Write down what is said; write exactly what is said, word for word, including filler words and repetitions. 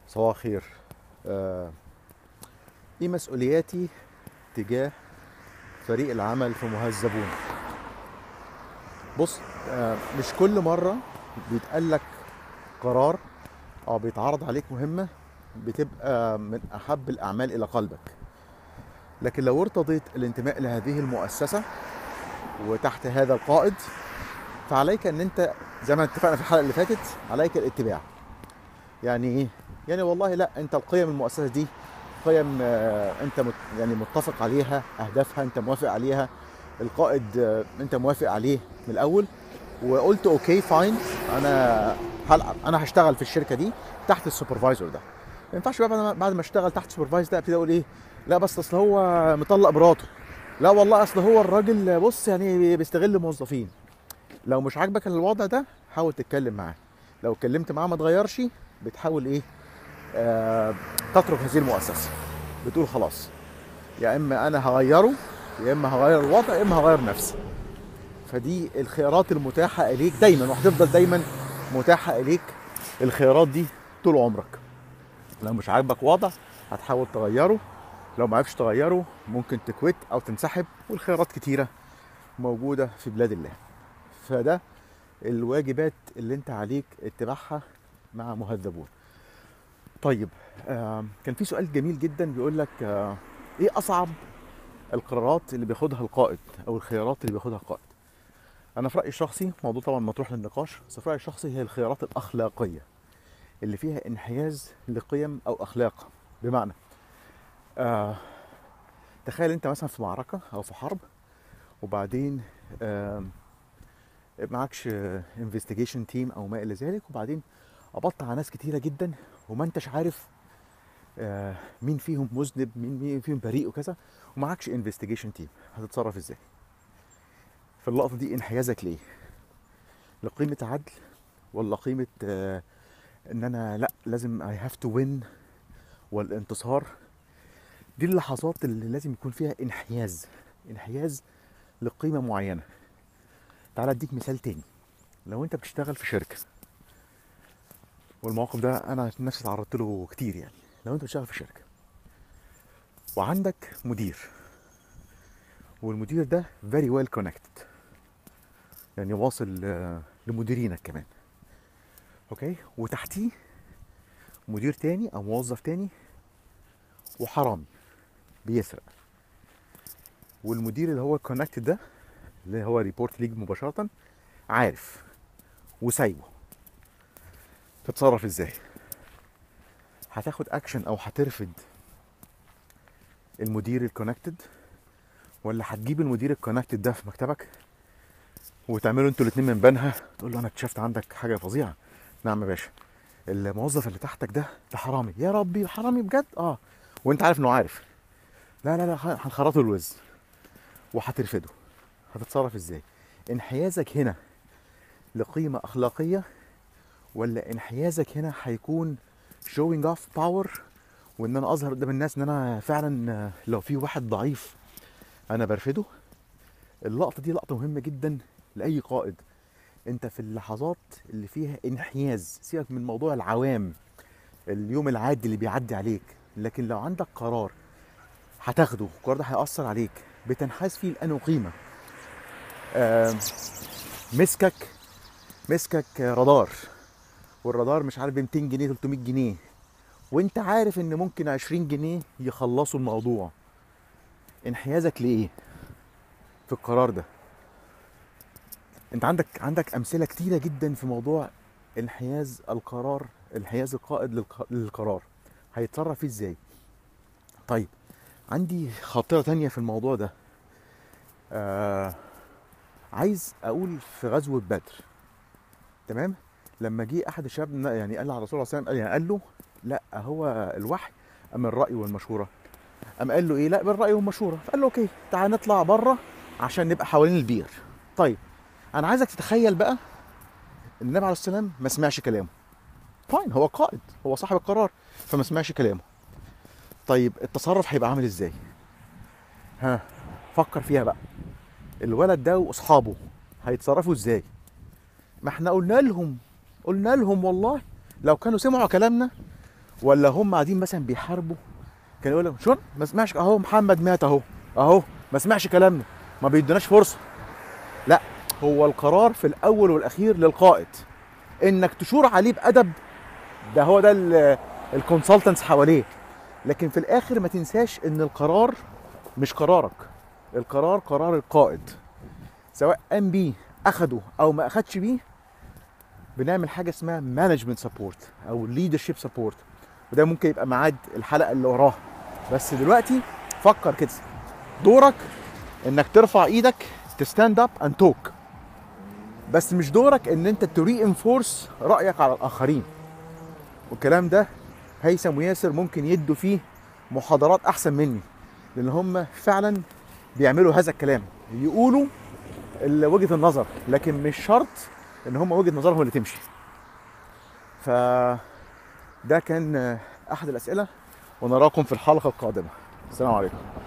صباح الخير. آه، ايه مسؤولياتي تجاه فريق العمل في مهذبون؟ بص، آه، مش كل مرة بيتقال لك قرار او بيتعرض عليك مهمة بتبقى من احب الاعمال الى قلبك. لكن لو ارتضيت الانتماء لهذه المؤسسة وتحت هذا القائد، فعليك ان انت زي ما اتفقنا في الحلقة اللي فاتت عليك الاتباع. يعني ايه؟ يعني والله لا، انت القيم المؤسسة دي قيم آه، انت مت يعني متفق عليها، اهدافها انت موافق عليها، القائد آه، انت موافق عليه من الاول، وقلت اوكي فاين، انا هلعب، انا هشتغل في الشركه دي تحت السوبرفايزر ده. ما ينفعش بقى بعد ما بعد ما اشتغل تحت السوبرفايزر ده ابتدي اقول ايه؟ لا بس اصل هو مطلق مراته، لا والله اصل هو الراجل بص يعني بيستغل الموظفين. لو مش عاجبك الوضع ده حاول تتكلم معاه. لو اتكلمت معاه ما اتغيرش، بتحاول ايه؟ آه تترك هذه المؤسسه. بتقول خلاص، يا اما انا هغيره، يا اما هغير الوضع، يا اما هغير نفسي. فدي الخيارات المتاحه اليك دايما، وهتفضل دايما متاحه اليك الخيارات دي طول عمرك. لو مش عاجبك وضع هتحاول تغيره، لو ما عرفتش تغيره ممكن تكويت او تنسحب، والخيارات كتيره موجوده في بلاد الله. فده الواجبات اللي انت عليك اتباعها مع مهذبون. طيب، آه كان في سؤال جميل جدا بيقول لك آه ايه اصعب القرارات اللي بياخدها القائد او الخيارات اللي بياخدها القائد؟ انا في رايي الشخصي، موضوع طبعا مطروح للنقاش، بس في رايي الشخصي هي الخيارات الاخلاقيه اللي فيها انحياز لقيم او اخلاق. بمعنى آه تخيل انت مثلا في معركه او في حرب، وبعدين آه معكش انفستيجيشن تيم او ما الى ذلك، وبعدين قبضت على ناس كتيره جدا وما انتش عارف آه مين فيهم مذنب، مين مين فيهم بريء وكذا، ومعكش انفستيجيشن تيم. هتتصرف ازاي في اللقطه دي؟ انحيازك ليه؟ لقيمه عدل، ولا قيمه آه ان انا لا لازم اي هاف تو وين والانتصار؟ دي اللحظات اللي لازم يكون فيها انحياز، انحياز لقيمه معينه. تعال اديك مثال تاني. لو انت بتشتغل في شركه، والموقف ده انا نفسي تعرضت له كتير، يعني لو انت بتشتغل في شركه وعندك مدير، والمدير ده very well connected، يعني واصل آه، لمديرينك كمان، اوكي، وتحتيه مدير تاني او موظف تاني وحرامي بيسرق، والمدير اللي هو كونكتد ده اللي هو ريبورت ليك مباشرة عارف وسايبه. تتصرف ازاي؟ هتاخد اكشن او هترفض المدير الكونكتد، ولا هتجيب المدير الكونكتد ده في مكتبك وتعملوا انتوا الاتنين من بينها، تقول له انا اكتشفت عندك حاجه فظيعه؟ نعم يا باشا، الموظف اللي تحتك ده ده حرامي. يا ربي، حرامي بجد؟ اه. وانت عارف انه عارف. لا لا لا، هنخرطه الوز وهترفضه. هتتصرف ازاي؟ انحيازك هنا لقيمة أخلاقية، ولا انحيازك هنا هيكون showing off power، وإن أنا أظهر قدام الناس إن أنا فعلا لو في واحد ضعيف أنا برفضه؟ اللقطة دي لقطة مهمة جدا لأي قائد. أنت في اللحظات اللي فيها انحياز، سيبك من موضوع العوام، اليوم العادي اللي بيعدي عليك، لكن لو عندك قرار هتاخده، القرار ده هيأثر عليك، بتنحاز فيه لأنه قيمة. آه مسكك مسكك رادار، والرادار مش عارف ب ميتين جنيه تلتمية جنيه، وانت عارف ان ممكن عشرين جنيه يخلصوا الموضوع. انحيازك لإيه في القرار ده؟ انت عندك عندك امثله كتيره جدا في موضوع انحياز القرار، انحياز القائد للق- للقرار. هيتصرف فيه ازاي؟ طيب، عندي خاطره تانية في الموضوع ده. آه عايز اقول في غزوه بدر، تمام، لما جه احد الشباب يعني قال على الرسول صلى الله عليه وسلم، يعني قال له لا هو الوحي ام الراي والمشوره؟ قام قال له ايه؟ لا بالراي والمشوره. فقال له اوكي، تعال نطلع بره عشان نبقى حوالين البير. طيب، انا عايزك تتخيل بقى ان النبي عليه الصلاه والسلام ما سمعش كلامه. فاين، هو قائد، هو صاحب القرار، فما سمعش كلامه. طيب التصرف هيبقى عامل ازاي؟ ها، فكر فيها بقى. الولد ده واصحابه هيتصرفوا ازاي؟ ما احنا قلنا لهم، قلنا لهم والله لو كانوا سمعوا كلامنا ولا هم قاعدين مثلا بيحاربوا كان يقول لهم شو ما سمعش اهو محمد مات اهو اهو ما سمعش كلامنا ما بيدوناش فرصه. لا، هو القرار في الاول والاخير للقائد، انك تشور عليه بادب، ده هو ده الكونسلتنتس حواليه. لكن في الاخر ما تنساش ان القرار مش قرارك، القرار قرار القائد، سواء قام بيه اخده او ما اخدش بيه. بنعمل حاجه اسمها مانجمنت سبورت او ليدرشيب سبورت، وده ممكن يبقى ميعاد الحلقه اللي وراها. بس دلوقتي فكر كده، دورك انك ترفع ايدك تستاند اب اند توك، بس مش دورك ان انت تري انفورس رايك على الاخرين. والكلام ده هيثم وياسر ممكن يدوا فيه محاضرات احسن مني، لان هم فعلا بيعملوا هذا الكلام، يقولوا وجهه النظر، لكن مش شرط ان هم وجهه نظرهم اللي تمشي. فده كان احد الاسئله، ونراكم في الحلقه القادمه. السلام عليكم.